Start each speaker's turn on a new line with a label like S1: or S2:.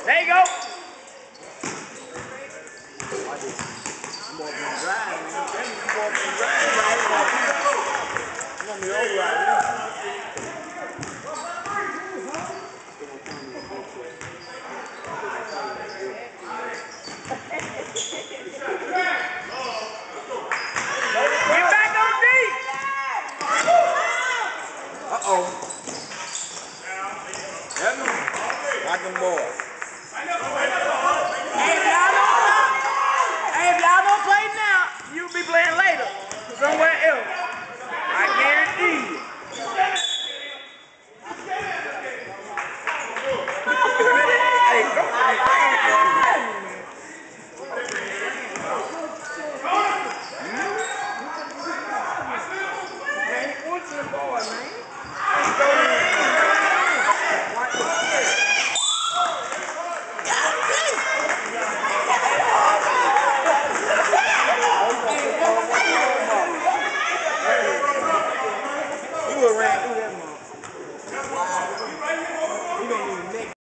S1: There you go. Get back on deep.
S2: Uh-oh. Got them boys.
S1: Hey, if y'all don't play now, you'll be playing later somewhere else. I guarantee you. Hey, go on. You ran